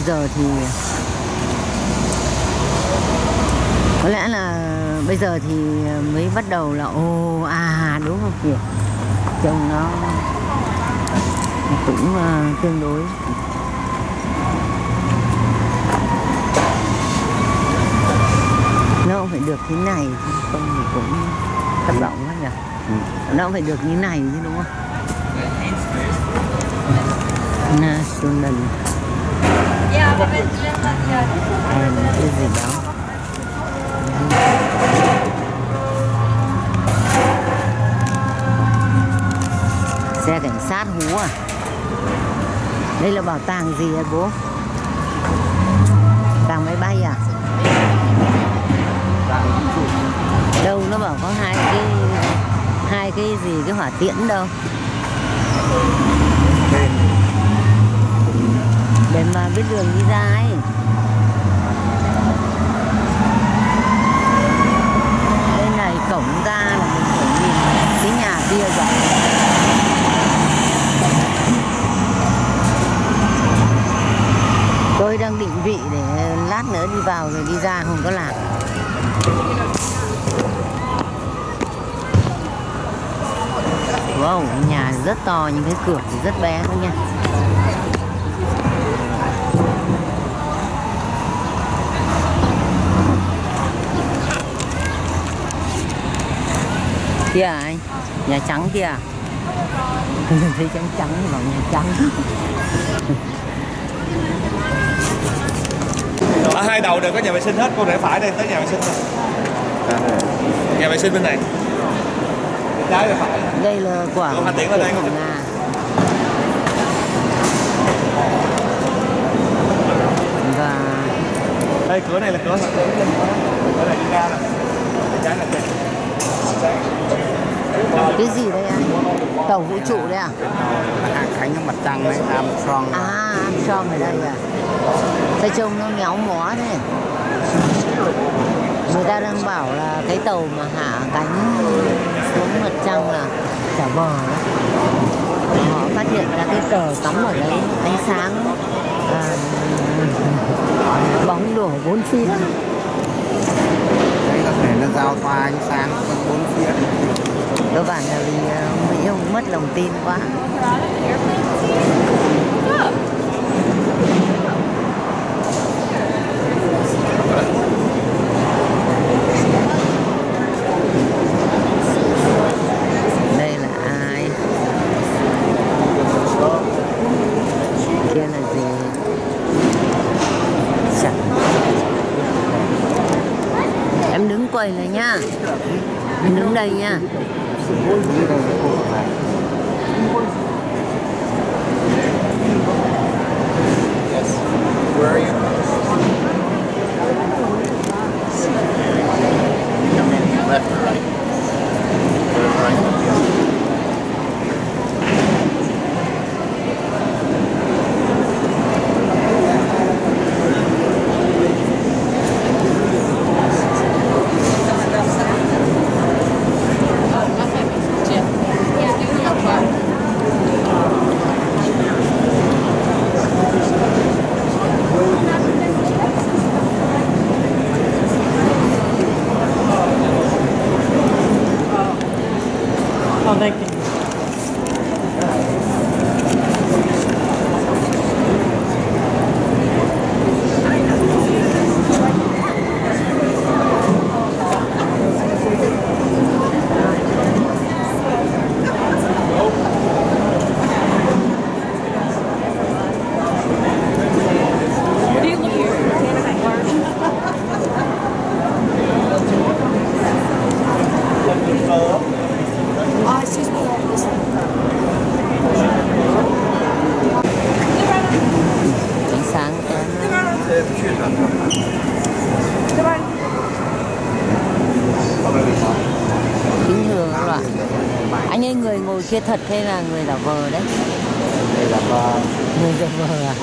giờ thì có lẽ là bây giờ thì mới bắt đầu là ồ đúng không nhỉ? Trông nó cũng tương đối. Nó không phải được thế này, không thì cũng thất vọng quá nhỉ. Nó không phải được như này chứ đúng không? National cái gì đó. Xe cảnh sát hú à? Đây là bảo tàng gì hả bố? Tàng máy bay à? Đâu nó bảo có hai cái gì, cái hỏa tiễn đâu. Để mà biết đường đi ra ấy. Đây này cổng ra là mình phải nhìn cái nhà kia rồi. Tôi đang định vị để lát nữa đi vào rồi đi ra không có lạc. Wow, nhà rất to nhưng cái cửa thì rất bé thôi nha. Kia à anh? Nhà trắng kia à? Thấy trắng trắng thì bảo nhà trắng. Ở hai đầu đều có nhà vệ sinh hết, cô rẽ phải đây tới nhà vệ sinh này. Nhà vệ sinh bên này. Trái phải. Đây là quả Hà Tiễn ở đây không? Và đây cửa này là cửa Hà Tiễn, cửa này đi ra nè. Trái là đây. cái gì đây anh? Tàu vũ trụ đấy à? Hạ cánh ở mặt trăng đấy, Armstrong. À, Armstrong ở đây à? Sao trông nó méo mó thế? Người ta đang bảo là cái tàu mà hạ cánh xuống mặt trăng là giả vờ đó. Họ phát hiện ra cái cờ cắm ở đấy, ánh sáng bóng đổ bốn phía. Đây có thể nó giao thoa ánh sáng bốn phía. Cơ bản là vì Mỹ không mất lòng tin quá. Đây là ai? Kia là gì? Chẳng. Em đứng quầy này nha. Em đứng đây nha. Where are you? Left or right? Thank you. Kính thưa các bạn, anh ấy người ngồi kia thật hay là người giả vờ đấy? Đây là Người giả vờ à?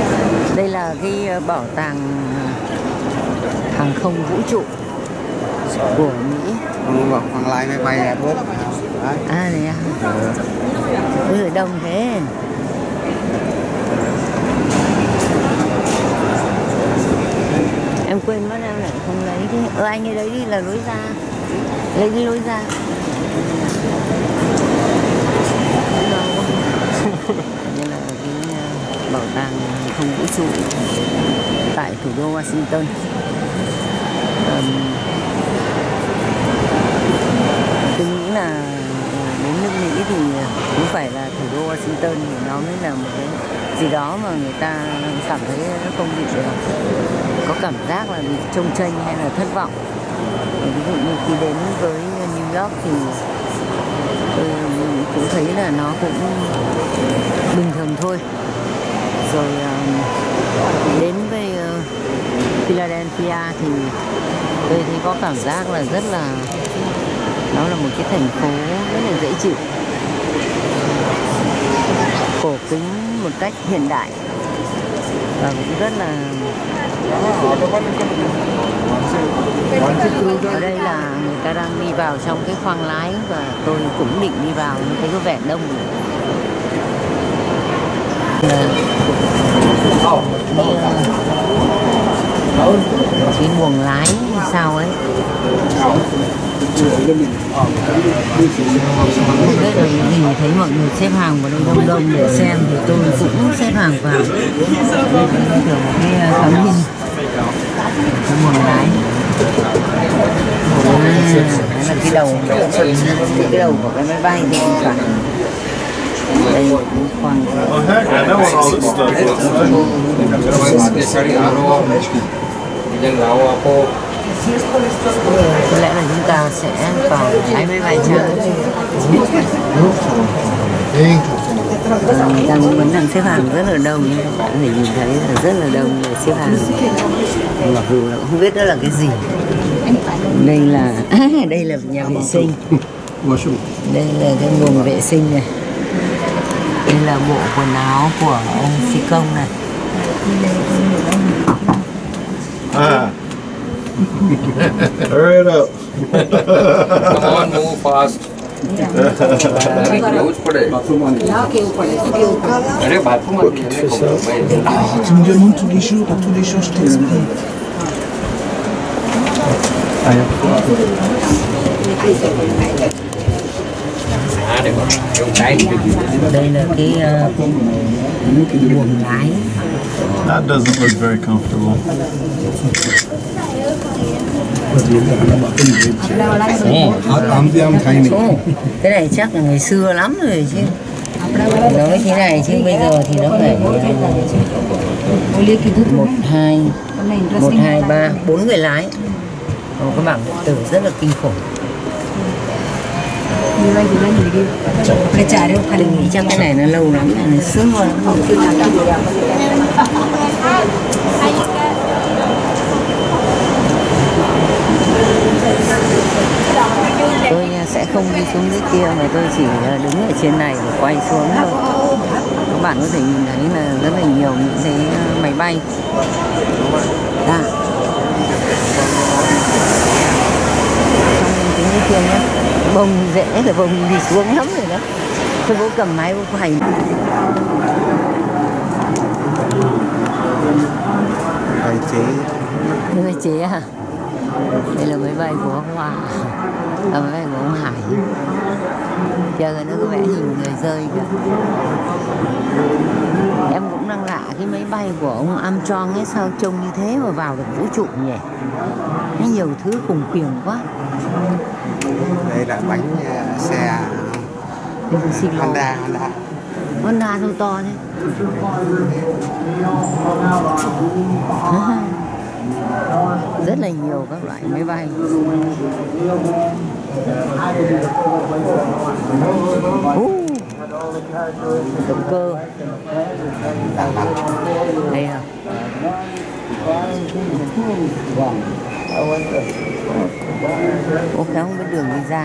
Đây là cái bảo tàng hàng không vũ trụ của Mỹ. Hoàng Lai máy bay là bớt. À đấy à. Ôi đông thế. Em quên mất em lại không lấy cái. Anh ấy lấy đi là lối ra. Lấy đi lối ra. Đây là cái bảo tàng không vũ trụ tại thủ đô Washington. Tôi nghĩ là đến nước Mỹ thì cũng phải là thủ đô Washington thì nó mới là một cái gì đó mà người ta cảm thấy nó không bị có cảm giác là bị chông chênh hay là thất vọng. Ví dụ như khi đến với New York thì tôi cũng thấy là nó cũng bình thường thôi. Rồi đến với Philadelphia thì tôi thấy có cảm giác là rất là, nó là một cái thành phố rất là dễ chịu, cổ kính một cách hiện đại và cũng rất là. Ở đây là người ta đang đi vào trong cái khoang lái và tôi cũng định đi vào, nhưng thấy có vẻ đông. Cái buồng lái sao ấy. Không biết là gì, thấy mọi người xếp hàng vào đây đông đông để xem thì tôi cũng xếp hàng vào. Kiểu một cái tấm hình cái buồng lái. Đấy là cái đầu của cái máy bay thì không phải. Đây là cái khoang. Có lẽ là chúng ta sẽ vào lái máy bay trắng. Người ta cũng vẫn đang xếp hàng rất là đông, nhưng các bạn có thể nhìn thấy là rất là đông người xếp hàng. Mặc dù là không biết đó là cái gì. Đây là nhà vệ sinh. Đây là cái buồng vệ sinh này. Đây là bộ quần áo của ông phi công này. Hurry it up. Come on, move fast. Tu me demandes tous les jours, je t'explique. Đây là cái buồng lái. That doesn't look very comfortable. Cái này chắc là ngày xưa lắm rồi chứ. Nói thế này chứ bây giờ thì nó phải 1, 2, 3, 4 người lái. Cái bảng điện tử rất là kinh khủng. Tôi nghĩ chắc cái này nó lâu lắm, nó xưa rồi. Tôi sẽ không đi xuống dưới kia mà tôi chỉ đứng ở trên này và quay xuống thôi. Các bạn có thể nhìn thấy là rất là nhiều những cái máy bay. Đó. Trong cái kia nhé, bông rễ rồi bông đi xuống lắm rồi đó. Tôi bố cầm máy bố quay. Bài chế. Máy chế à? Đây là máy bay của Hoa. Máy bay của ông Hải. Chờ nó có vẻ hình người rơi kìa. Em cũng đang lạ cái máy bay của ông Armstrong ấy, sao trông như thế mà vào được vũ trụ nhỉ? Nó nhiều thứ khủng khiếp quá. Đây là bánh xe Honda thôi to thế. Rất là nhiều các loại máy bay. Động cơ. Đây à. Ô khéo không biết đường đi ra.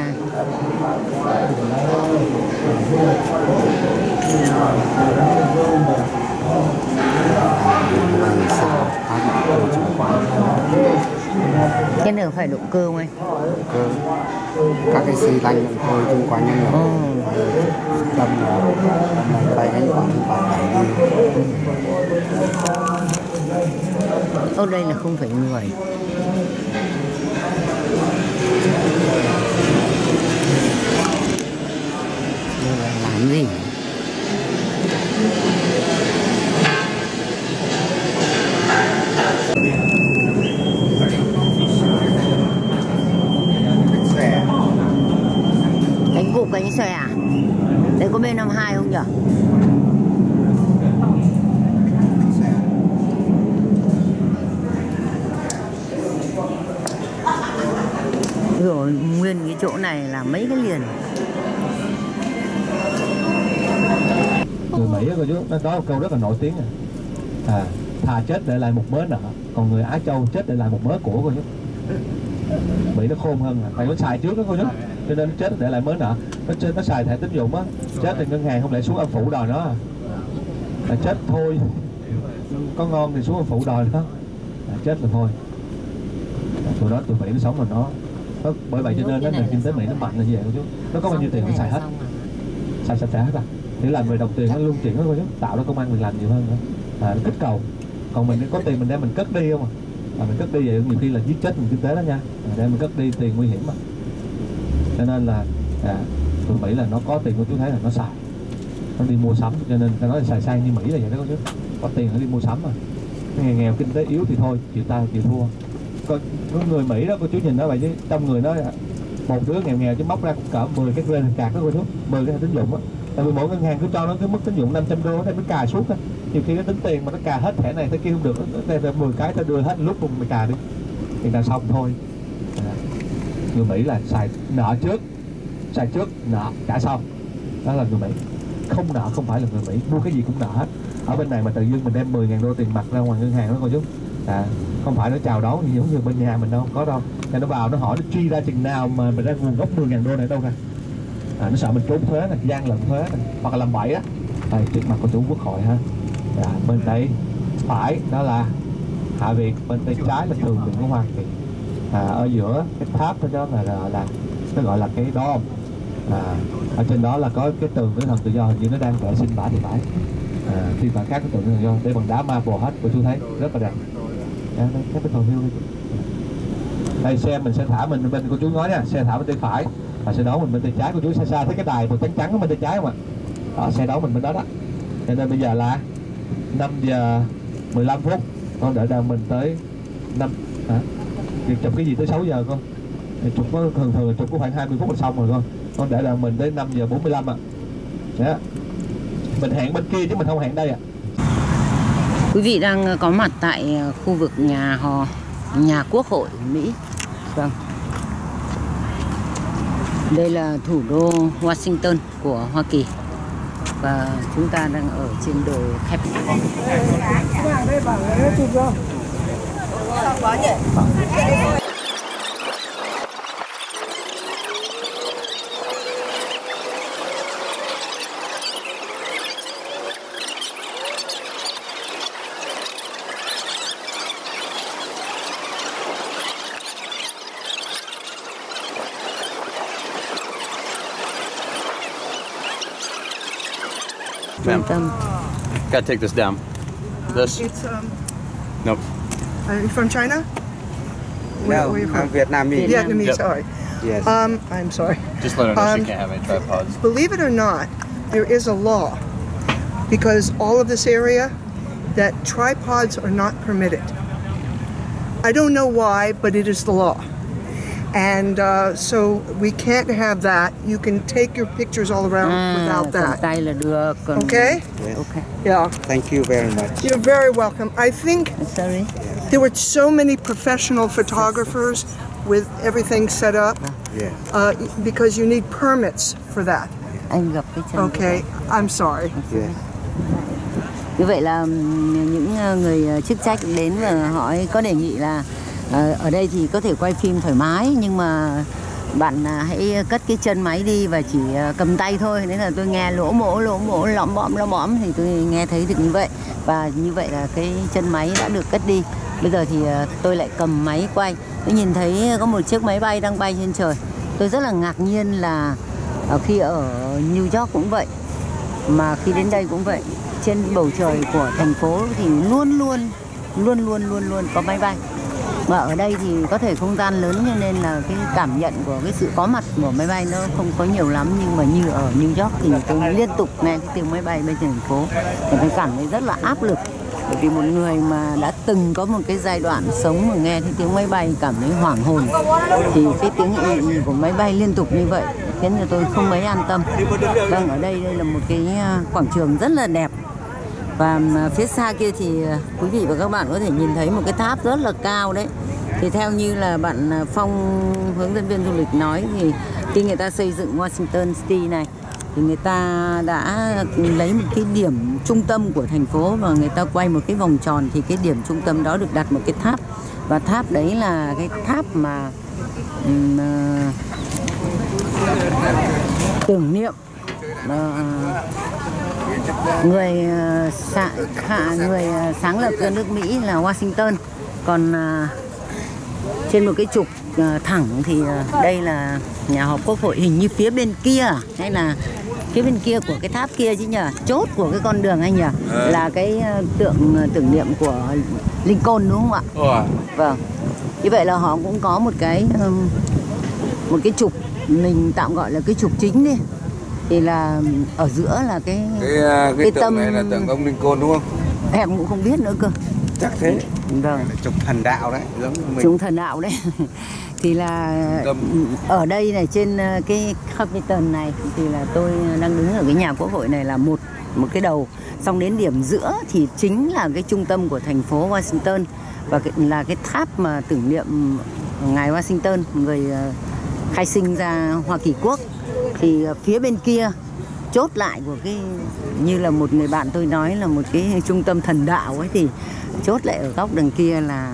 Sao? Cái này phải động cơ không anh? Cơ các cái xi lanh động cơ xung quanh nó đâm này bay cái khoảng phải đi. Ở đây là không phải người. Đây là làm gì? Cánh cụt cánh xòe à? Đấy có B52 không nhỉ? Rồi nguyên cái chỗ này là mấy cái liền. Người Mỹ cô chú, nó có một câu rất là nổi tiếng thà chết để lại một mớ nợ, còn người Á Châu chết để lại một mớ của cô chú. Mỹ nó khôn hơn, tại nó xài trước đó cô chú, cho nên nó chết để lại mớ nợ. Nó xài thẻ tín dụng á, chết thì ngân hàng không lẽ xuống âm phủ đòi nó à? Chết thôi, có ngon thì xuống âm phủ đòi nó, chết là thôi. Tụi đó tụi Mỹ nó sống rồi nó bởi vậy cho nên nó nền kinh tế Mỹ nó mạnh là như vậy cô chú. Nó có bao nhiêu tiền nó xài hết, xài sạch sẽ hết à. Để làm người đồng tiền nó luôn chuyển đó cô chú, tạo ra công ăn việc làm nhiều hơn nữa, nó kích cầu. Còn mình có tiền mình đem mình cất đi không à, mình cất đi vậy nhiều khi là giết chết mình kinh tế đó nha, đem mình cất đi tiền nguy hiểm mà. Cho nên là tụi Mỹ là nó có tiền của chú thấy là nó xài, nó đi mua sắm, cho nên ta nói là xài sang như Mỹ là vậy đó cô chú, có tiền nó đi mua sắm mà. Nghèo nghèo kinh tế yếu thì thôi, chịu thua. Có người Mỹ đó cô chú nhìn nó vậy chứ trong người nó một đứa nghèo nghèo chứ móc ra cũng cỡ 10 cái credit card đó cô chú, 10 cái tín dụng á. Tại vì mỗi ngân hàng cứ cho nó cái mức tín dụng 500 đô để nó cài suốt á. Nhiều khi nó tính tiền mà nó cài hết thẻ này thẻ kia không được, nó đem 10 cái ta đưa hết lúc cùng mày cài đi thì là xong thôi. Người Mỹ là xài trước nợ trả sau, đó là người Mỹ. Không nợ không phải là người Mỹ, mua cái gì cũng nợ hết. Ở bên này mà tự dưng mình đem 10.000 đô tiền mặt ra ngoài ngân hàng đó cô chú, không phải nó chào đón giống như bên nhà mình đâu, có đâu. Thì nó vào nó hỏi nó truy ra chừng nào mà mình ra nguồn gốc 10.000 đô này đâu ra. Nó sợ mình trốn thuế này, gian lận thuế này, hoặc là làm bậy á. Đây trước mặt của chủ Quốc hội ha. Bên đây phải đó là Hạ Viện, bên tay trái là Thượng viện của Hoa Kỳ. Ở giữa cái tháp đó là nó gọi là cái đom. Ở trên đó là có cái tường nữ thần tự do, hình như nó đang vệ sinh bả thì phải. Khi mà các cái tường nữ thần tự do đây bằng đá marble hết của chú thấy rất là đẹp. Cái bình thường hiu đi. Đây xe mình sẽ thả mình bên của chú nói nha, xe thả bên tay phải và xe đón mình bên tay trái của chú. Xa xa thấy cái đài màu trắng trắng ở bên tay trái không ạ? Đó, xe đón mình bên đó đó. Cho nên bây giờ là 5 giờ 15 phút, con đợi đợi mình tới 5 việc chụp cái gì tới 6 giờ con. Chụp có thường chụp có khoảng 20 phút là xong rồi con đợi đợi mình tới 5 giờ 45 ạ. Đó. Mình hẹn bên kia chứ mình không hẹn đây ạ. Quý vị đang có mặt tại khu vực nhà Quốc hội Mỹ. Vâng. Đây là thủ đô Washington của Hoa Kỳ. Và chúng ta đang ở trên đồi Capitol. Ma'am, gotta take this down. This? It's Nope. Are you from China? No, Where are you from? I'm Vietnamese. Vietnamese. Yep. Sorry. Yes. I'm sorry. Just let her know she can't have any tripods. Believe it or not, there is a law because all of this area that tripods are not permitted. I don't know why, but it is the law. And so we can't have that. You can take your pictures all around without that. Tay là được. Okay? Yes. Okay. Yeah. Thank you very much. You're very welcome. I think Sorry. there were so many professional photographers with everything set up Yes. because you need permits for that. Anh gặp cái chân. Okay, I'm sorry. Yes. Như vậy là những người chức trách đến và hỏi có đề nghị là ở đây thì có thể quay phim thoải mái, nhưng mà bạn hãy cất cái chân máy đi và chỉ cầm tay thôi. Đấy là tôi nghe lỗ mỗ lõm bõm thì tôi nghe thấy được như vậy. Và như vậy là cái chân máy đã được cất đi. Bây giờ thì tôi lại cầm máy quay. Tôi nhìn thấy có một chiếc máy bay đang bay trên trời. Tôi rất là ngạc nhiên là khi ở New York cũng vậy, mà khi đến đây cũng vậy. Trên bầu trời của thành phố thì luôn luôn có máy bay. Mà ở đây thì có thể không gian lớn cho nên là cái cảm nhận của cái sự có mặt của máy bay nó không có nhiều lắm. Nhưng mà như ở New York thì tôi liên tục nghe cái tiếng máy bay bên thành phố thì tôi cảm thấy rất là áp lực. Bởi vì một người mà đã từng có một cái giai đoạn sống mà nghe thấy tiếng máy bay cảm thấy hoảng hồn, thì cái tiếng ị của máy bay liên tục như vậy khiến cho tôi không mấy an tâm. Vâng, ở đây là một cái quảng trường rất là đẹp. Và phía xa kia thì quý vị và các bạn có thể nhìn thấy một cái tháp rất là cao đấy. Thì theo như là bạn Phong, hướng dẫn viên du lịch nói, thì khi người ta xây dựng Washington City này thì người ta đã lấy một cái điểm trung tâm của thành phố và người ta quay một cái vòng tròn, thì cái điểm trung tâm đó được đặt một cái tháp. Và tháp đấy là cái tháp mà tưởng niệm người sáng lập ra nước Mỹ là Washington. Còn trên một cái trục thẳng thì đây là nhà họp Quốc hội. Hình như phía bên kia hay là phía bên kia của cái tháp kia chứ nhờ, chốt của cái con đường anh nhờ, là cái tưởng niệm của Lincoln đúng không ạ? Vâng. Như vậy là họ cũng có một cái trục, mình tạm gọi là cái trục chính đi, thì là ở giữa là cái tượng tâm này là tượng ông Lincoln đúng không? Em cũng không biết nữa cơ. Chắc thế. Vâng. Trục thần đạo đấy, giống như mình. Trục thần đạo đấy. Thì là ở đây này, trên cái Capitol này thì là tôi đang đứng ở cái nhà Quốc hội này là một cái đầu, xong đến điểm giữa thì chính là cái trung tâm của thành phố Washington, và là cái tháp mà tưởng niệm ngài Washington, người khai sinh ra Hoa Kỳ quốc. Thì phía bên kia chốt lại của cái, như là một người bạn tôi nói là một cái trung tâm thần đạo ấy, thì chốt lại ở góc đằng kia là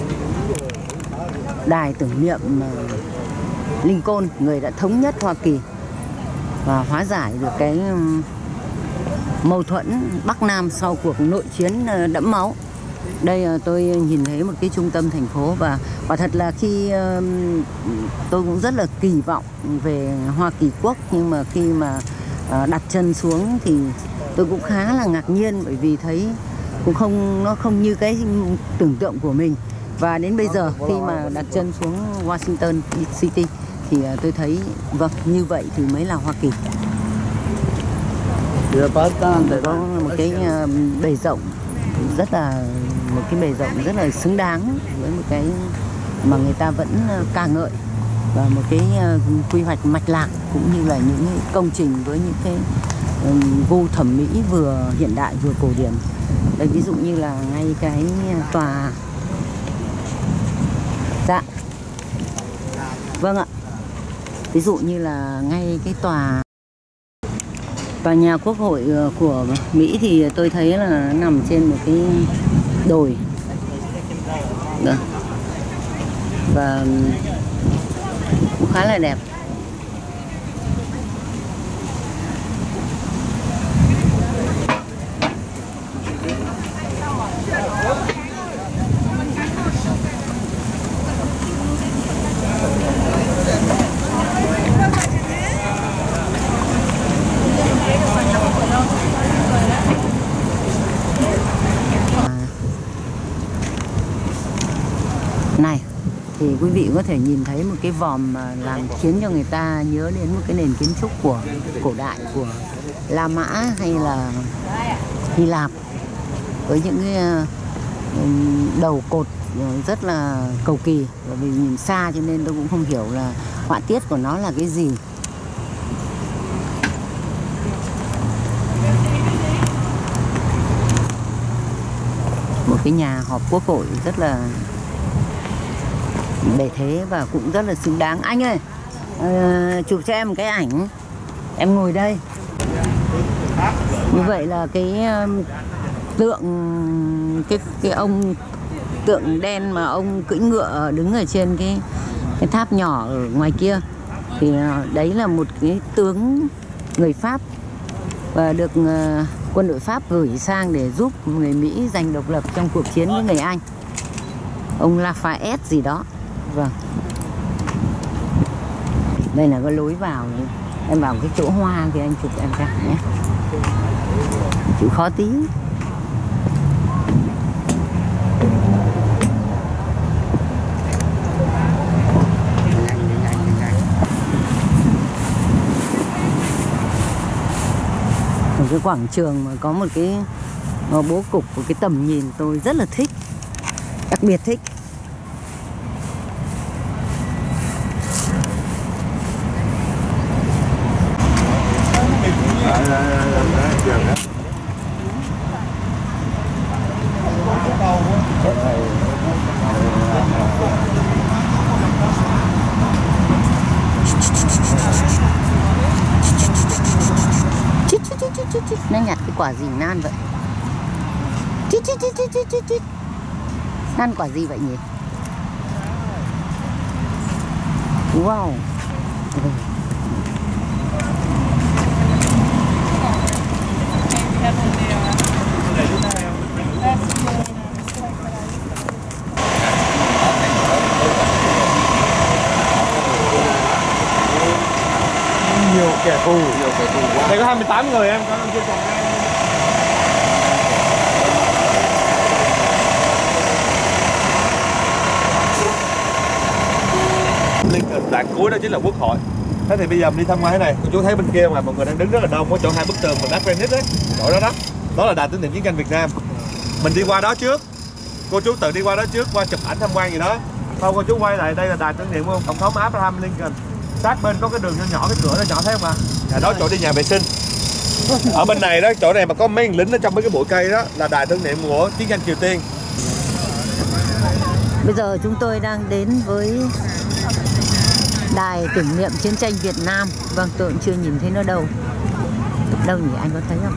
đài tưởng niệm Lincoln, người đã thống nhất Hoa Kỳ và hóa giải được cái mâu thuẫn Bắc Nam sau cuộc nội chiến đẫm máu. Đây tôi nhìn thấy một cái trung tâm thành phố, và thật là khi tôi cũng rất là kỳ vọng về Hoa Kỳ quốc, nhưng mà khi mà đặt chân xuống thì tôi cũng khá là ngạc nhiên, bởi vì thấy cũng nó không như cái tưởng tượng của mình. Và đến bây giờ khi mà đặt chân xuống Washington City thì tôi thấy vâng, như vậy thì mới là Hoa Kỳ. Có một cái bề rộng rất là, một cái bề rộng rất là xứng đáng với một cái mà người ta vẫn ca ngợi, và một cái quy hoạch mạch lạc, cũng như là những công trình với những cái gu thẩm mỹ vừa hiện đại vừa cổ điển. Đây ví dụ như là ngay cái tòa, dạ vâng ạ, ví dụ như là ngay cái tòa nhà Quốc hội của Mỹ thì tôi thấy là nó nằm trên một cái đồi. Đó. Và cũng khá là đẹp. Này thì quý vị có thể nhìn thấy một cái vòm mà làm khiến cho người ta nhớ đến một cái nền kiến trúc của cổ đại của La Mã hay là Hy Lạp, với những cái đầu cột rất là cầu kỳ. Bởi vì nhìn xa cho nên tôi cũng không hiểu là họa tiết của nó là cái gì. Một cái nhà họp Quốc hội rất là bề thế và cũng rất là xứng đáng. Anh ơi, chụp cho em một cái ảnh, em ngồi đây. Như vậy là cái tượng, cái ông tượng đen mà ông cưỡi ngựa đứng ở trên cái tháp nhỏ ở ngoài kia, Thì đấy là một cái tướng người Pháp và được quân đội Pháp gửi sang để giúp người Mỹ giành độc lập trong cuộc chiến với người Anh. Ông Lafayette gì đó. Vâng. Đây là cái lối vào này. Em vào cái chỗ hoa thì anh chụp em ra nhé. Chịu khó tí. Một cái quảng trường mà có một cái bố cục của cái tầm nhìn tôi rất là thích, đặc biệt thích. Nó nhặt cái quả gì nan vậy? Nan quả gì vậy nhỉ? Wow. Nhiều kẻ thù quá. Đây có 28 người em, có chưa còn ai. Đoạn cuối đó chính là Quốc hội. Thế thì bây giờ mình đi tham quan thế này, cô chú thấy bên kia mà mọi người đang đứng rất là đông, có chỗ hai bức tường mình đắp granite đấy, chỗ đó đó, đó là đài tưởng niệm chiến tranh Việt Nam. Mình đi qua đó trước, cô chú tự đi qua đó trước, qua chụp ảnh tham quan gì đó. Sau cô chú quay lại, đây là đài tưởng niệm của tổng thống Abraham Lincoln. Sát bên có cái đường nhỏ, cái cửa nó nhỏ thấy không ạ? Đó chỗ đi nhà vệ sinh. Ở bên này đó, chỗ này mà có mấy lính ở trong mấy cái bụi cây đó là đài tưởng niệm của chiến tranh Triều Tiên. Bây giờ chúng tôi đang đến với đài tưởng niệm chiến tranh Việt Nam. Vâng, tôi cũng chưa nhìn thấy nó đâu. Đâu nhỉ, anh có thấy không?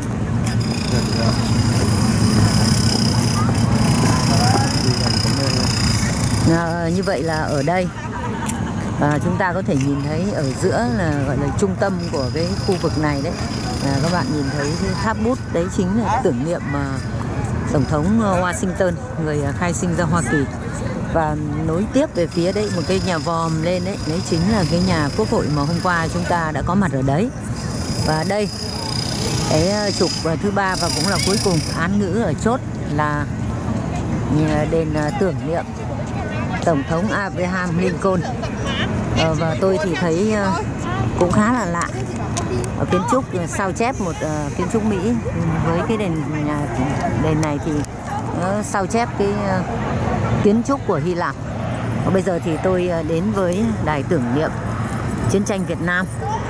Như vậy là ở đây chúng ta có thể nhìn thấy ở giữa là gọi là trung tâm của cái khu vực này đấy. Các bạn nhìn thấy cái tháp bút đấy chính là tưởng niệm Tổng thống Washington, người khai sinh ra Hoa Kỳ. Và nối tiếp về phía đấy một cái nhà vòm lên đấy, đấy chính là cái nhà Quốc hội mà hôm qua chúng ta đã có mặt ở đấy. Và đây cái trục thứ ba và cũng là cuối cùng án ngữ ở chốt là đền tưởng niệm Tổng thống Abraham Lincoln. Và tôi thì thấy cũng khá là lạ. Ở kiến trúc sao chép một kiến trúc Mỹ với cái đền này thì nó sao chép cái kiến trúc của Hy Lạp. Và bây giờ thì tôi đến với đài tưởng niệm chiến tranh Việt Nam.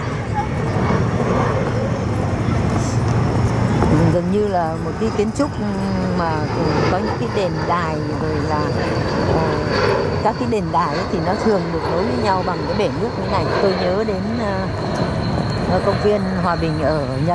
Gần như là một cái kiến trúc mà có những cái đền đài rồi là các cái đền đài ấy thì nó thường được nối với nhau bằng cái bể nước như này. Tôi nhớ đến công viên Hòa Bình ở Nhật.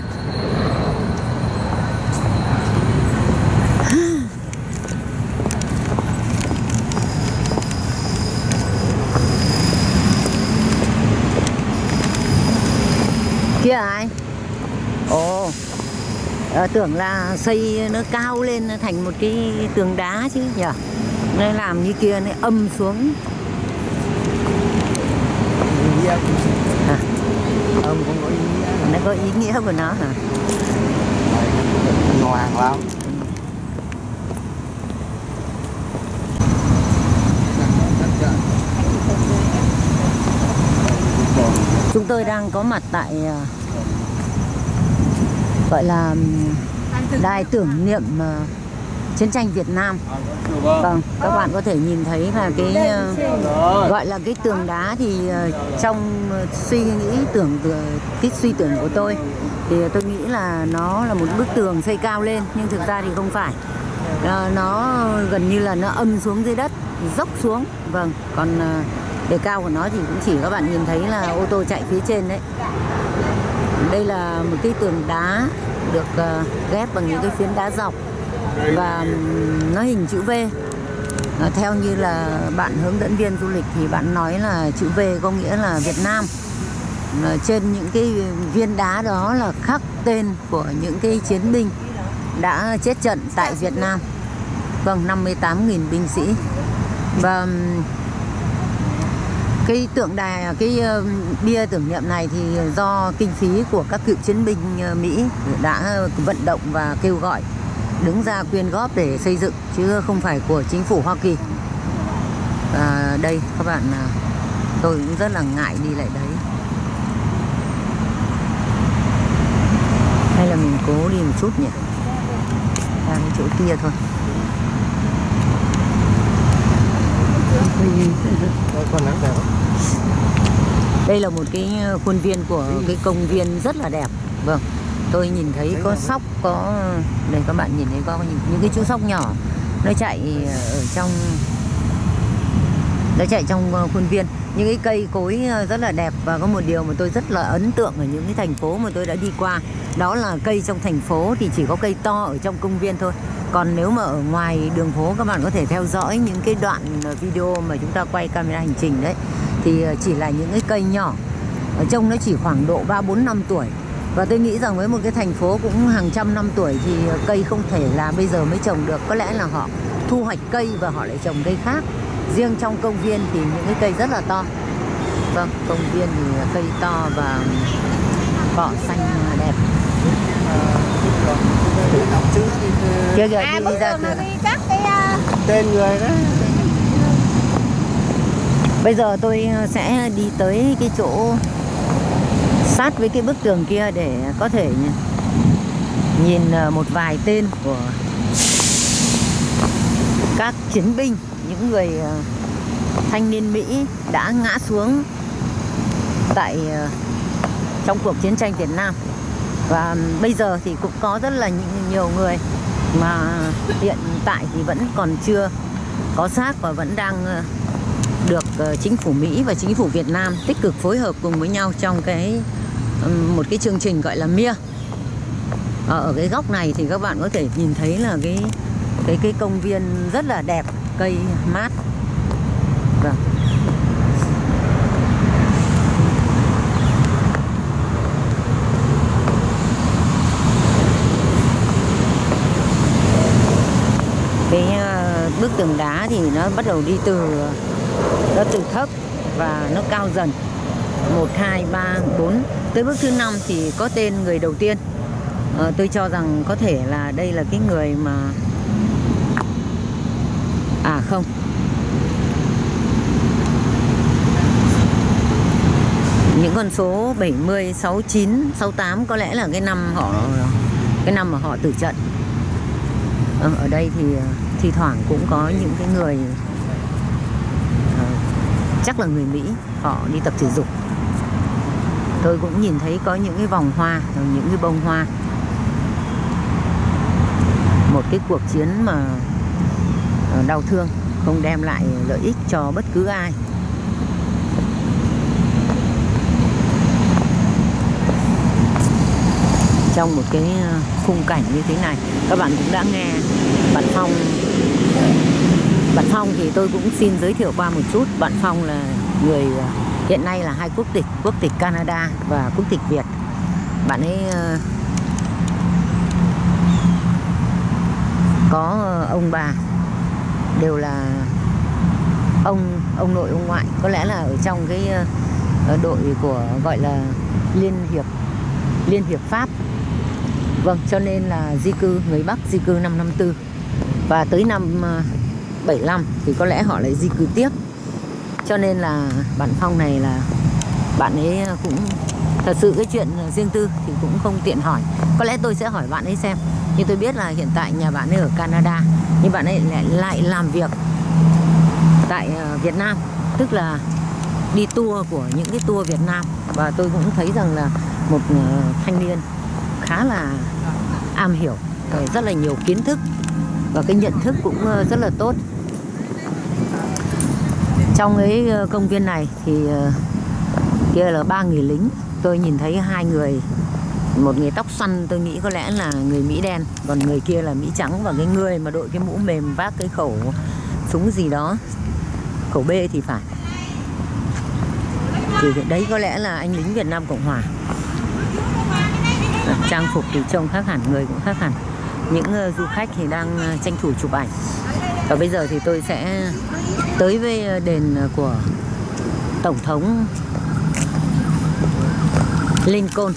Kia ai? Ồ, tưởng là xây nó cao lên thành một cái tường đá chứ nhỉ? Nên làm như kia nó âm xuống. Ông cũng có ý nghĩa. Nó có ý nghĩa của nó hả? Ngoan lắm. Chúng tôi đang có mặt tại gọi là đài tưởng niệm chiến tranh Việt Nam. Vâng, các bạn có thể nhìn thấy là cái gọi là cái tường đá thì trong suy tưởng của tôi thì tôi nghĩ là nó là một bức tường xây cao lên, nhưng thực ra thì không phải. Nó gần như là nó âm xuống dưới đất, dốc xuống. Vâng, còn bề cao của nó thì cũng chỉ các bạn nhìn thấy là ô tô chạy phía trên đấy. Đây là một cái tường đá được ghép bằng những cái phiến đá dọc và nó hình chữ V. Theo như là bạn hướng dẫn viên du lịch thì bạn nói là chữ V có nghĩa là Việt Nam. trên những cái viên đá đó là khắc tên của những cái chiến binh đã chết trận tại Việt Nam. Vâng, 58.000 binh sĩ. Và cái tượng đài, cái bia tưởng niệm này thì do kinh phí của các cựu chiến binh Mỹ đã vận động và kêu gọi đứng ra quyên góp để xây dựng, chứ không phải của chính phủ Hoa Kỳ. Và đây các bạn, tôi cũng rất là ngại đi lại đấy. Hay là mình cố đi một chút nhỉ? Ra cái chỗ kia thôi. Đây là một cái khuôn viên của cái công viên rất là đẹp. Vâng, tôi nhìn thấy có sóc, có đây các bạn nhìn thấy có những cái chú sóc nhỏ nó chạy trong khuôn viên. Những cái cây cối rất là đẹp. Và có một điều mà tôi rất là ấn tượng ở những cái thành phố mà tôi đã đi qua, đó là cây trong thành phố thì chỉ có cây to ở trong công viên thôi. Còn nếu mà ở ngoài đường phố, các bạn có thể theo dõi những cái đoạn video mà chúng ta quay camera hành trình đấy, thì chỉ là những cái cây nhỏ, ở trông nó chỉ khoảng độ 3-4 năm tuổi. Và tôi nghĩ rằng với một cái thành phố cũng hàng trăm năm tuổi thì cây không thể là bây giờ mới trồng được. Có lẽ là họ thu hoạch cây và họ lại trồng cây khác. Riêng trong công viên thì những cái cây rất là to. Vâng, công viên thì cây to và cỏ xanh đẹp. Kia kìa, đi ra kìa. Tên người đó. Bây giờ tôi sẽ đi tới cái chỗ sát với cái bức tường kia để có thể nhìn một vài tên của các chiến binh, những người thanh niên Mỹ đã ngã xuống trong cuộc chiến tranh Việt Nam. Và bây giờ thì cũng có rất là nhiều người mà hiện tại thì vẫn còn chưa có xác và vẫn đang được chính phủ Mỹ và chính phủ Việt Nam tích cực phối hợp cùng với nhau trong một cái chương trình gọi là MIA. Ở cái góc này thì các bạn có thể nhìn thấy là cái công viên rất là đẹp, cây mát. Vâng. Cái bức tường đá thì nó bắt đầu đi từ thấp và nó cao dần, 1, 2, 3, 4. Tới bước thứ 5 thì có tên người đầu tiên. Tôi cho rằng có thể là đây là cái người mà không, những con số 70, 69, 68 có lẽ là cái năm mà họ tử trận. Ở đây thì thi thoảng cũng có những cái người chắc là người Mỹ, họ đi tập thể dục. Tôi cũng nhìn thấy có những cái vòng hoa, những cái bông hoa. Một cái cuộc chiến mà đau thương, không đem lại lợi ích cho bất cứ ai. Trong một cái khung cảnh như thế này, các bạn cũng đã nghe bạn Phong thì tôi cũng xin giới thiệu qua một chút. Bạn Phong là người hiện nay là 2 quốc tịch Canada và quốc tịch Việt. Bạn ấy có ông bà đều là ông nội ông ngoại, có lẽ là ở trong cái đội của gọi là Liên hiệp Pháp. Vâng, cho nên là di cư, người Bắc di cư năm 54 và tới năm 75 thì có lẽ họ lại di cư tiếp. Cho nên là bạn Phong này là bạn ấy cũng thật sự cái chuyện riêng tư thì cũng không tiện hỏi. Có lẽ tôi sẽ hỏi bạn ấy xem. Nhưng tôi biết là hiện tại nhà bạn ấy ở Canada, nhưng bạn ấy lại làm việc tại Việt Nam, tức là đi tour của những cái tour Việt Nam. Và tôi cũng thấy rằng là một thanh niên khá là am hiểu, rất là nhiều kiến thức và cái nhận thức cũng rất là tốt. Trong cái công viên này thì kia là 3 người lính. Tôi nhìn thấy 2 người, một người tóc xoăn tôi nghĩ có lẽ là người Mỹ đen, còn người kia là Mỹ trắng. Và cái người mà đội cái mũ mềm vác cái khẩu súng gì đó, khẩu B thì phải. Thì đấy có lẽ là anh lính Việt Nam Cộng Hòa. Trang phục thì trông khác hẳn, người cũng khác hẳn. Những du khách thì đang tranh thủ chụp ảnh. Và bây giờ thì tôi sẽ tới với đền của Tổng thống Lincoln.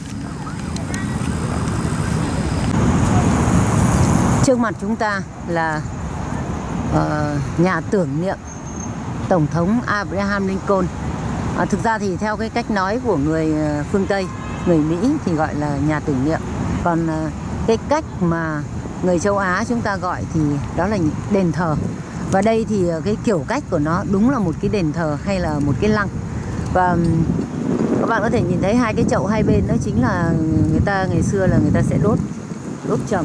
Trước mặt chúng ta là nhà tưởng niệm Tổng thống Abraham Lincoln. Thực ra thì theo cái cách nói của người phương Tây, người Mỹ thì gọi là nhà tưởng niệm. Còn cái cách mà người châu Á chúng ta gọi thì đó là đền thờ. Và đây thì cái kiểu cách của nó đúng là một cái đền thờ hay là một cái lăng. Và các bạn có thể nhìn thấy hai cái chậu hai bên, đó chính là người ta ngày xưa là người ta sẽ đốt trầm.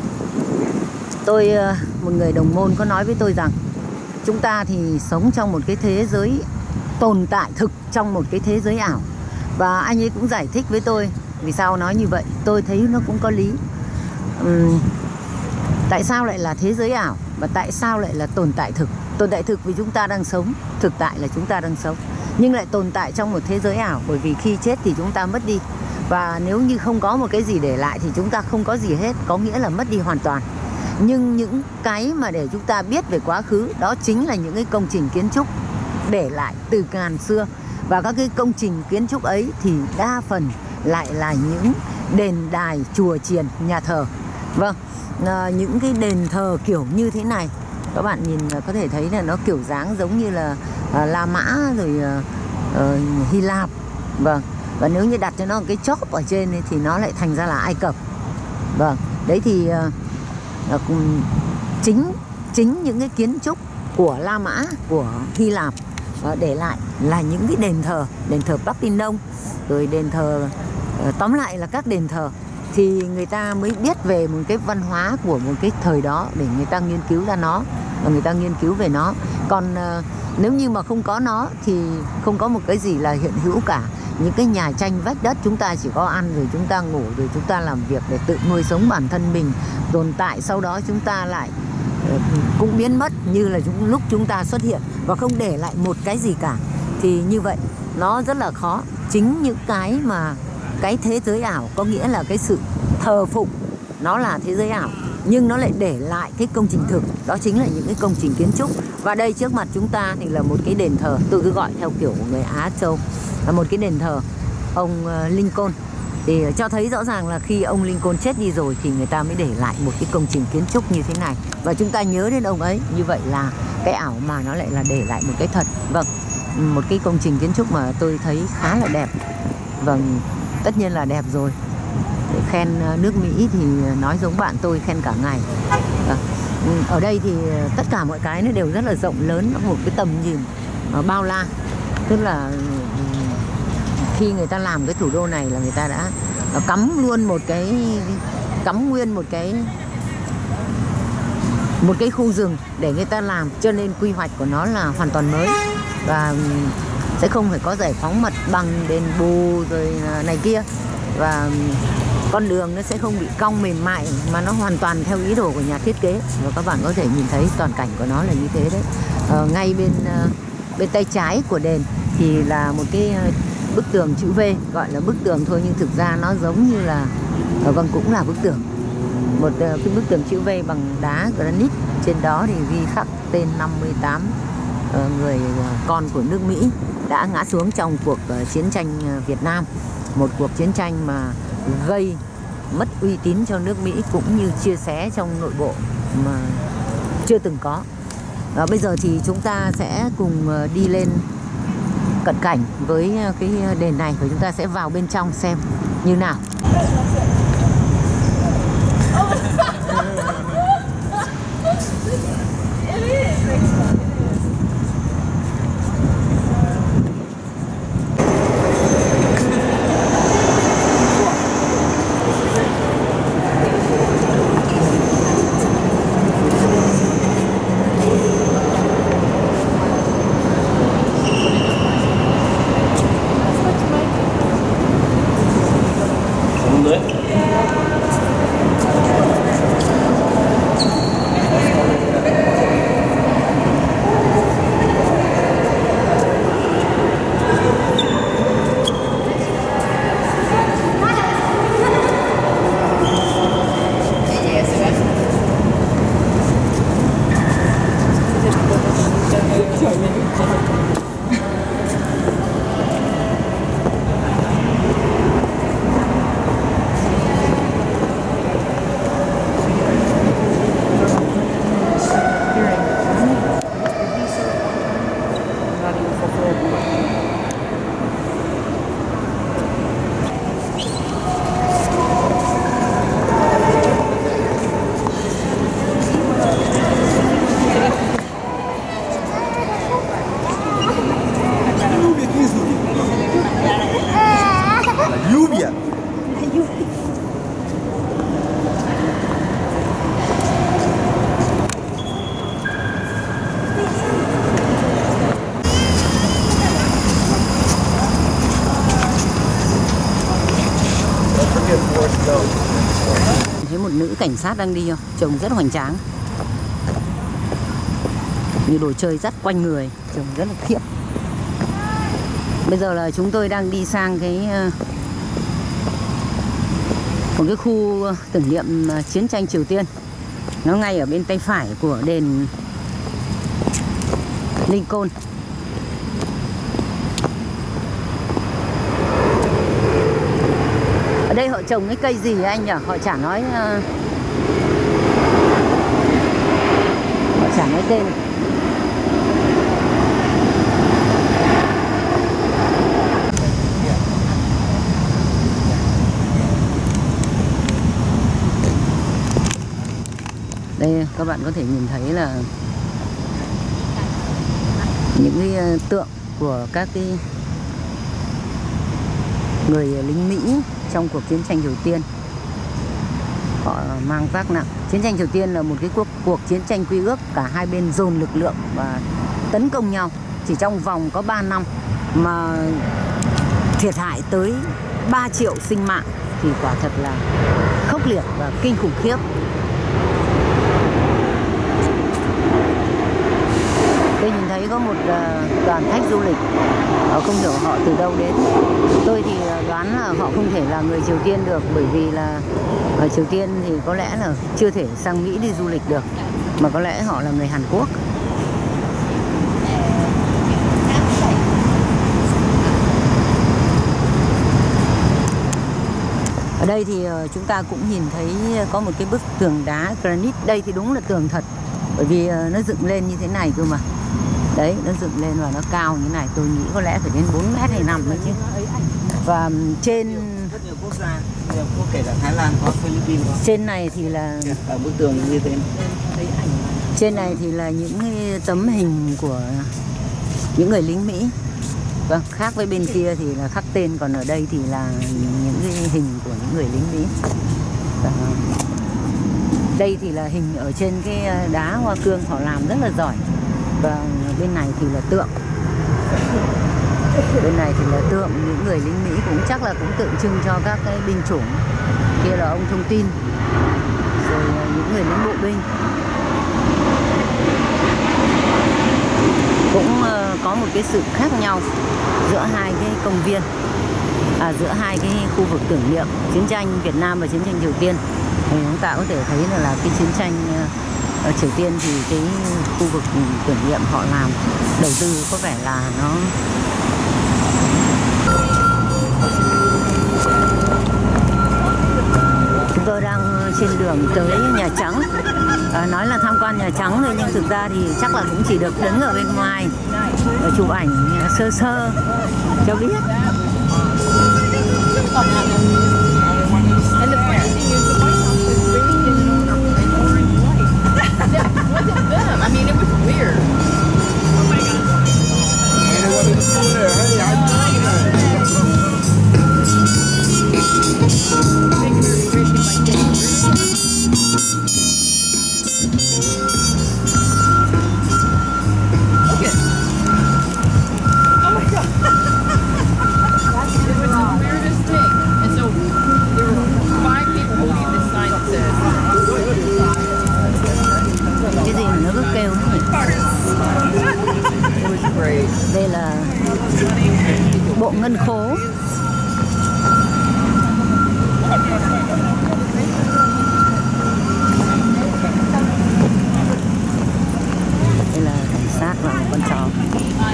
Một người đồng môn có nói với tôi rằng chúng ta thì sống trong một cái thế giới tồn tại thực trong một cái thế giới ảo. Và anh ấy cũng giải thích với tôi vì sao nói như vậy. Tôi thấy nó cũng có lý. Tại sao lại là thế giới ảo và tại sao lại là tồn tại thực? Tồn tại thực vì chúng ta đang sống, thực tại là chúng ta đang sống, nhưng lại tồn tại trong một thế giới ảo, bởi vì khi chết thì chúng ta mất đi. Và nếu như không có một cái gì để lại thì chúng ta không có gì hết, có nghĩa là mất đi hoàn toàn. Nhưng những cái mà để chúng ta biết về quá khứ, đó chính là những cái công trình kiến trúc để lại từ ngàn xưa. Và các cái công trình kiến trúc ấy thì đa phần lại là những đền đài, chùa chiền, nhà thờ. Vâng, những cái đền thờ kiểu như thế này, các bạn nhìn có thể thấy là nó kiểu dáng giống như là La Mã rồi Hy Lạp. Vâng, và nếu như đặt cho nó một cái chóp ở trên ấy, thì nó lại thành ra là Ai Cập. Vâng, đấy thì chính những cái kiến trúc của La Mã, của Hy Lạp để lại là những cái đền thờ Parthenon, rồi đền thờ, tóm lại là các đền thờ, thì người ta mới biết về một cái văn hóa của một cái thời đó để người ta nghiên cứu ra nó và người ta nghiên cứu về nó. Còn nếu như mà không có nó thì không có một cái gì là hiện hữu cả. Những cái nhà tranh vách đất chúng ta chỉ có ăn rồi chúng ta ngủ rồi chúng ta làm việc để tự nuôi sống bản thân mình, tồn tại, sau đó chúng ta lại cũng biến mất như là lúc chúng ta xuất hiện và không để lại một cái gì cả. Thì như vậy nó rất là khó. Chính những cái mà cái thế giới ảo có nghĩa là cái sự thờ phụng, nó là thế giới ảo, nhưng nó lại để lại cái công trình thực, đó chính là những cái công trình kiến trúc. Và đây trước mặt chúng ta thì là một cái đền thờ, tôi cứ gọi theo kiểu của người Á Châu, là một cái đền thờ ông Lincoln. Thì cho thấy rõ ràng là khi ông Lincoln chết đi rồi thì người ta mới để lại một cái công trình kiến trúc như thế này. Và chúng ta nhớ đến ông ấy, như vậy là cái ảo mà nó lại là để lại một cái thật. Vâng, một cái công trình kiến trúc mà tôi thấy khá là đẹp. Vâng, tất nhiên là đẹp rồi. Để khen nước Mỹ thì nói giống bạn tôi khen cả ngày. Ở đây thì tất cả mọi cái nó đều rất là rộng lớn, nó một cái tầm nhìn bao la. Tức là khi người ta làm cái thủ đô này là người ta đã cắm nguyên một cái khu rừng để người ta làm, cho nên quy hoạch của nó là hoàn toàn mới và sẽ không phải có giải phóng mặt bằng, đền bù rồi này kia, và con đường nó sẽ không bị cong mềm mại mà nó hoàn toàn theo ý đồ của nhà thiết kế. Và các bạn có thể nhìn thấy toàn cảnh của nó là như thế đấy. Ngay bên tay trái của đền thì là một cái bức tường chữ V, gọi là bức tường thôi nhưng thực ra nó giống như là vâng, cũng là bức tường, một cái bức tường chữ V bằng đá granite. Trên đó thì ghi khắc tên 58 người con của nước Mỹ đã ngã xuống trong cuộc chiến tranh Việt Nam, một cuộc chiến tranh mà gây mất uy tín cho nước Mỹ cũng như chia xé trong nội bộ mà chưa từng có. Bây giờ thì chúng ta sẽ cùng đi lên cận cảnh với cái đền này và chúng ta sẽ vào bên trong xem như nào. Thấy một nữ cảnh sát đang đi không? Trông rất hoành tráng. Như đồ chơi dắt quanh người, trông rất là khiếp. Bây giờ là chúng tôi đang đi sang một cái khu tưởng niệm chiến tranh Triều Tiên. Nó ngay ở bên tay phải của đền Lincoln. Ở đây họ trồng cái cây gì anh nhỉ? Họ chả nói tên. Đây các bạn có thể nhìn thấy là những cái tượng của các cái người lính Mỹ trong cuộc chiến tranh Triều Tiên. Họ mang vác nặng. Chiến tranh Triều Tiên là một cái cuộc chiến tranh quy ước, cả hai bên dồn lực lượng và tấn công nhau. Chỉ trong vòng có 3 năm mà thiệt hại tới 3 triệu sinh mạng thì quả thật là khốc liệt và kinh khủng khiếp. Tôi nhìn thấy có một đoàn khách du lịch, không hiểu họ từ đâu đến. Tôi thì đoán là họ không thể là người Triều Tiên được, bởi vì là ở Triều Tiên thì có lẽ là chưa thể sang Mỹ đi du lịch được, mà có lẽ họ là người Hàn Quốc. Ở đây thì chúng ta cũng nhìn thấy có một cái bức tường đá granite. Đây thì đúng là tường thật, bởi vì nó dựng lên như thế này cơ mà. Đấy, nó dựng lên và nó cao như thế này. Tôi nghĩ có lẽ phải đến 4 mét hay 5 nữa chứ. Và trên rất nhiều quốc gia, kể cả Thái Lan, có Philippines. Trên này thì là ở bức tường như thế. Trên này thì là những cái tấm hình của những người lính Mỹ. Vâng, khác với bên kia thì là khắc tên, còn ở đây thì là những cái hình của những người lính Mỹ. Và đây thì là hình ở trên cái đá hoa cương, họ làm rất là giỏi. Và bên này thì là tượng. Bên này thì là tượng những người lính Mỹ, cũng chắc là cũng tượng trưng cho các cái binh chủng. Kia là ông thông tin, rồi những người lính bộ binh. Cũng có một cái sự khác nhau giữa hai cái công viên, giữa hai cái khu vực tưởng niệm chiến tranh Việt Nam và chiến tranh Triều Tiên. Thì chúng ta có thể thấy là cái chiến tranh ở Triều Tiên thì cái khu vực tưởng niệm họ làm đầu tư có vẻ là nó chúng tôi đang trên đường tới Nhà Trắng. Nói là tham quan Nhà Trắng thôi, nhưng thực ra thì chắc là cũng chỉ được đứng ở bên ngoài và chụp ảnh sơ sơ cho biết. I mean, it was weird. Oh my God. Đây là bộ ngân khố. Đây là cảnh sát và một con chó.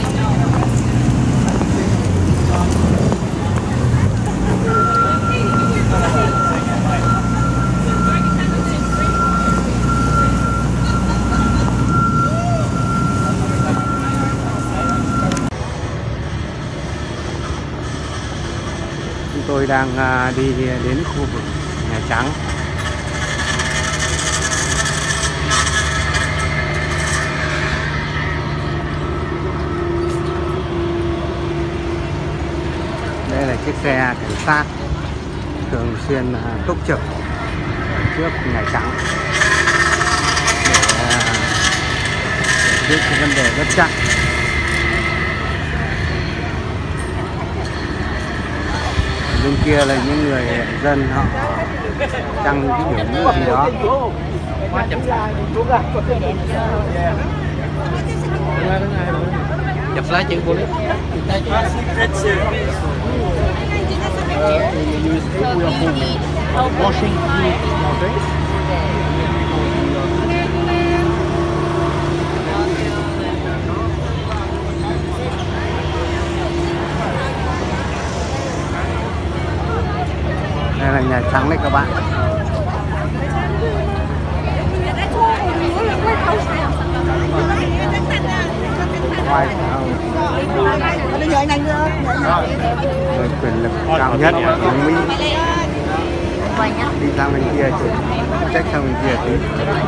tôi đang đi đến khu vực Nhà Trắng. Đây là chiếc xe cảnh sát thường xuyên túc trực trước Nhà Trắng để giải quyết vấn đề bất chắc. Bên kia là những người dân họ trăng cái biểu ngữ gì đó. Chụp lá chữ của Đây là Nhà Trắng đấy các bạn. Người quyền lực cao nhất của Mỹ đi sang bên kia chứ, trách sang bên kia tí.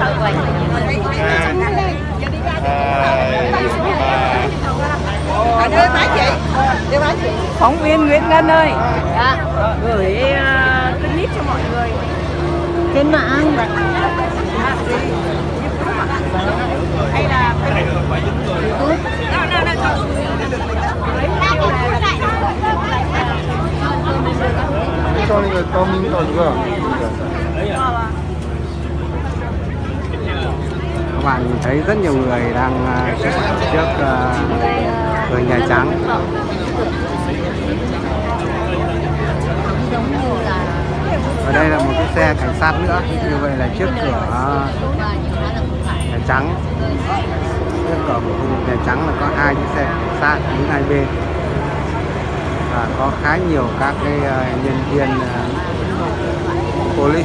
Phóng viên Nguyễn Ngân ơi, gửi clip cho mọi người trên mạng. Hay là Các bạn nhìn thấy rất nhiều người đang trước cửa Nhà Trắng. Ở đây là một cái xe cảnh sát nữa, như vậy là trước cửa Nhà Trắng. Trước cửa của khu vực Nhà Trắng là có hai chiếc xe cảnh sát đứng hai bên và có khá nhiều các cái nhân viên police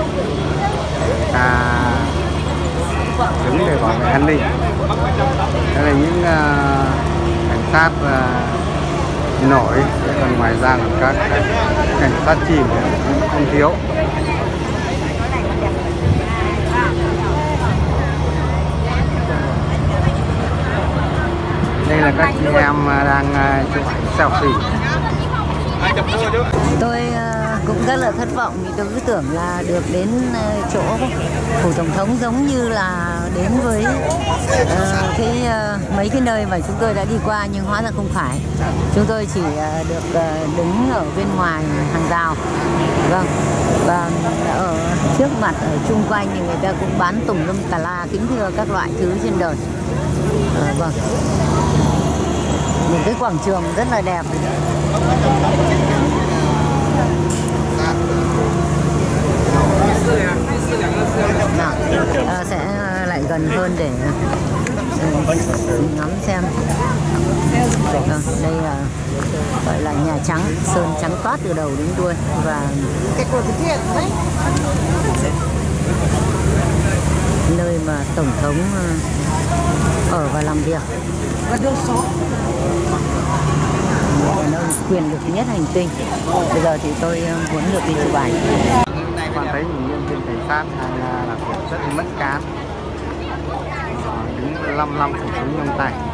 đứng để bảo vệ an ninh. Đây là những cảnh sát nổi, còn ngoài ra là các cảnh sát chìm không thiếu. Đây là các chị em đang chụp ảnh selfie. tôi cũng rất là thất vọng vì tôi cứ tưởng là được đến chỗ phủ tổng thống giống như là đến với mấy cái nơi mà chúng tôi đã đi qua, nhưng hóa ra không phải. Chúng tôi chỉ được đứng ở bên ngoài hàng rào. Vâng. Và ở trước mặt, ở chung quanh thì người ta cũng bán tùm lum tà la, kính thưa các loại thứ trên đời. Vâng. Một cái quảng trường rất là đẹp. Nào, sẽ lại gần hơn để ngắm xem. Đây là gọi là Nhà Trắng, sơn trắng toát từ đầu đến đuôi và nơi mà tổng thống ở và làm việc. Nơi quyền lực nhất hành tinh. Bây giờ thì tôi muốn được đi chụp ảnh. Các bạn thấy những nhân viên cảnh sát đang làm việc rất mất cán, đứng 55 khẩu súng trong tay.